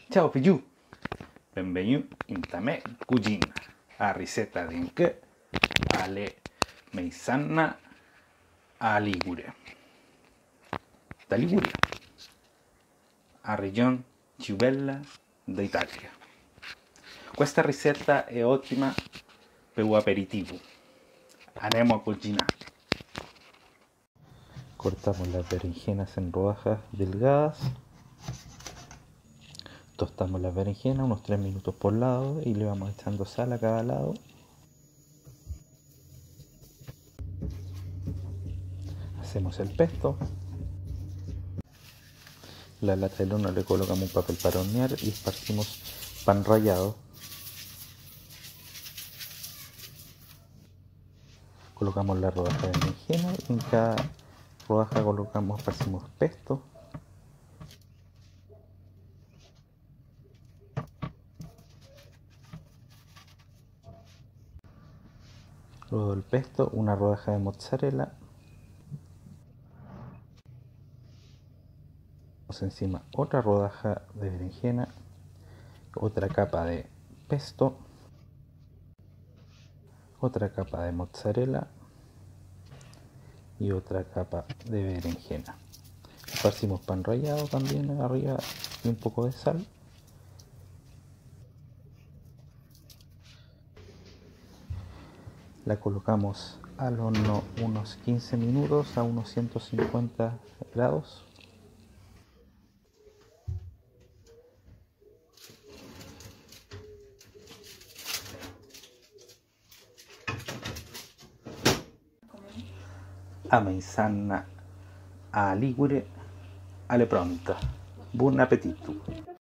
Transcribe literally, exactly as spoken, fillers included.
Ciao figliù, benvenuti in ta mia cucina, a ricetta di che alle meisanna a Ligure. Da Liguria, a regione più bella d'Italia. Questa ricetta è ottima per un aperitivo. Andiamo a cucinare. Cortamos las berenjenas en rodajas delgadas. Tostamos las berenjenas unos tres minutos por lado y le vamos echando sal a cada lado. Hacemos el pesto. La lata del horno le colocamos un papel para hornear y esparcimos pan rallado. Colocamos la rodaja de berenjena y en cada rodaja colocamos, esparcimos pesto. Luego del pesto, una rodaja de mozzarella. Encima otra rodaja de berenjena, otra capa de pesto, otra capa de mozzarella y otra capa de berenjena. Esparcimos pan rallado también arriba y un poco de sal. La colocamos al horno unos quince minutos a unos ciento cincuenta grados. A meisanna a Ligure, alle pronta. Buon appetito!